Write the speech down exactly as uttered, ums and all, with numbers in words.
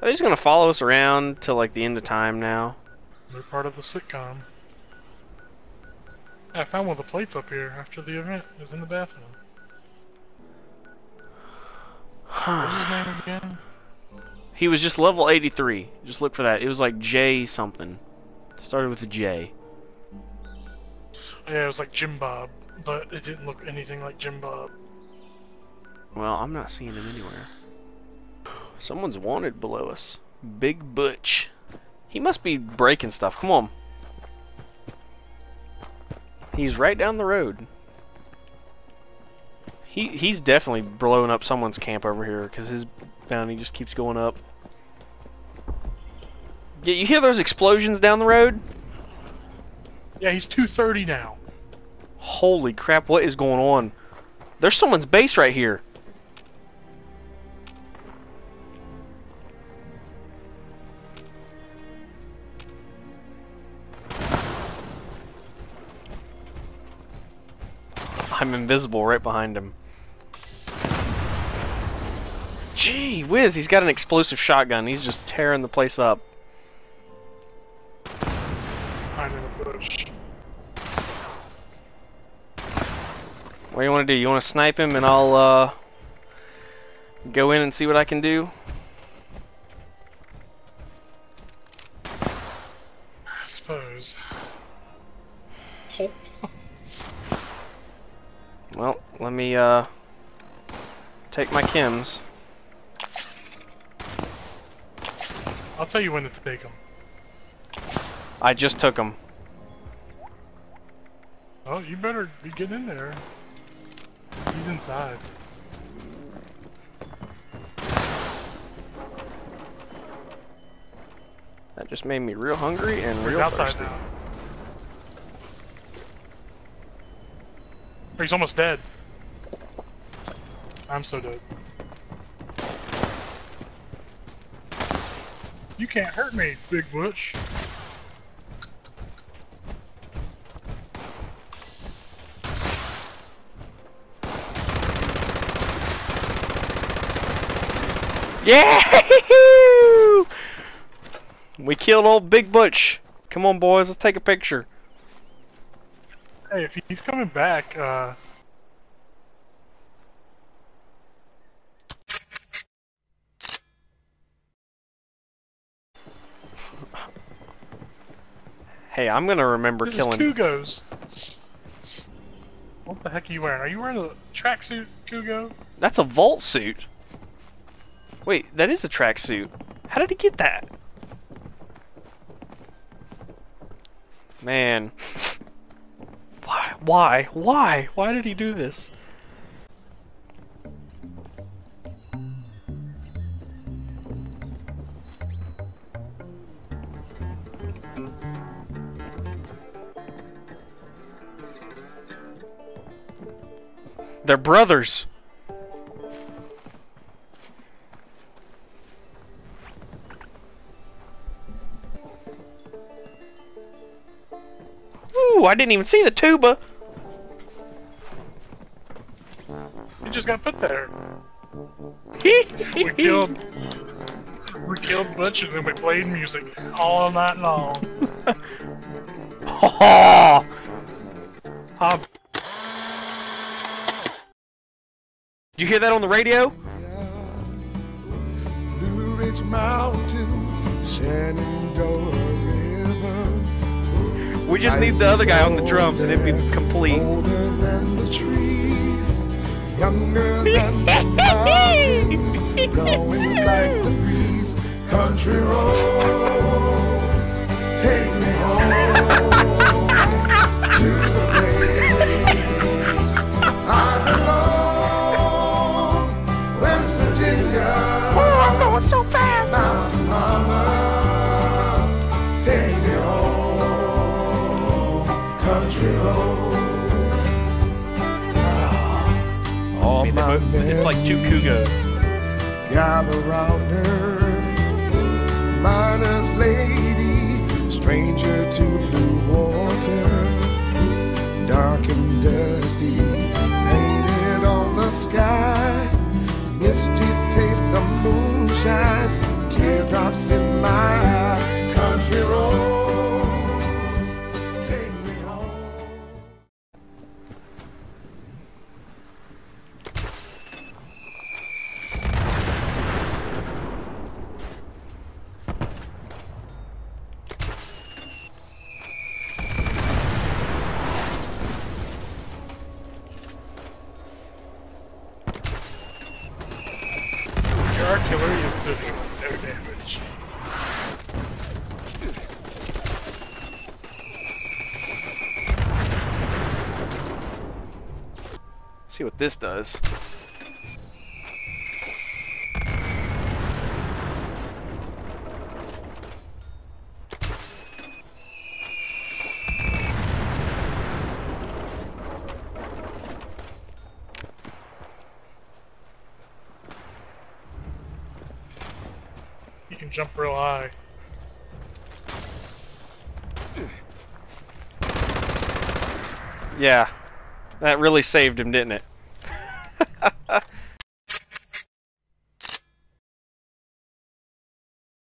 Are they just gonna follow us around till like the end of time now? They're part of the sitcom. I found one of the plates up here after the event. It was in the bathroom. What's his name again? He was just level eighty-three. Just look for that. It was like J something. Started with a J. Yeah, it was like Jim Bob, but it didn't look anything like Jim Bob. Well, I'm not seeing him anywhere. Someone's wanted below us. Big Butch. He must be breaking stuff. Come on. He's right down the road. He he's definitely blowing up someone's camp over here because his bounty just keeps going up. Yeah, you hear those explosions down the road? Yeah, he's two thirty now. Holy crap, what is going on? There's someone's base right here. I'm invisible right behind him. Gee whiz, he's got an explosive shotgun. He's just tearing the place up. I'm in a bush. What do you want to do? You want to snipe him and I'll uh, go in and see what I can do? I suppose. Well, let me uh, take my chems. I'll tell you when to take them. I just took them. Oh, you better be getting in there. He's inside. That just made me real hungry and He's real outside thirsty. now. He's almost dead. I'm so dead. You can't hurt me, Big Butch. Yeah! We killed old Big Butch. Come on, boys, let's take a picture. Hey, if he's coming back, uh... Hey, I'm gonna remember this killing. is Kugo's. What the heck are you wearing? Are you wearing a tracksuit, Kugo? That's a vault suit. Wait, that is a tracksuit. How did he get that? Man. Why? Why? Why? Why did he do this? They're brothers. Ooh, I didn't even see the tuba. You just got put there. we We killed... We killed Butch and then we played music all night long. Oh, oh. Did you hear that on the radio? Blue Ridge Mountains, Shenandoah River. We just need the other guy on the drums and it'd be complete. Older than the trees, younger than the mountains, blowing like the breeze. Country roads, take me home to the place I belong. West Virginia, Oh, I'm going so fast. Mountain Mama, take me home. Country roads. All I mean, my they're both- it's like two Kugos. gather round her, miner's lady, stranger to blue water, dark and dusty, painted on the sky, misty taste of moonshine, teardrop stops in my country roads. Take me home. Your artillery is doing no damage. See what this does. You can jump real high. Yeah, that really saved him, didn't it?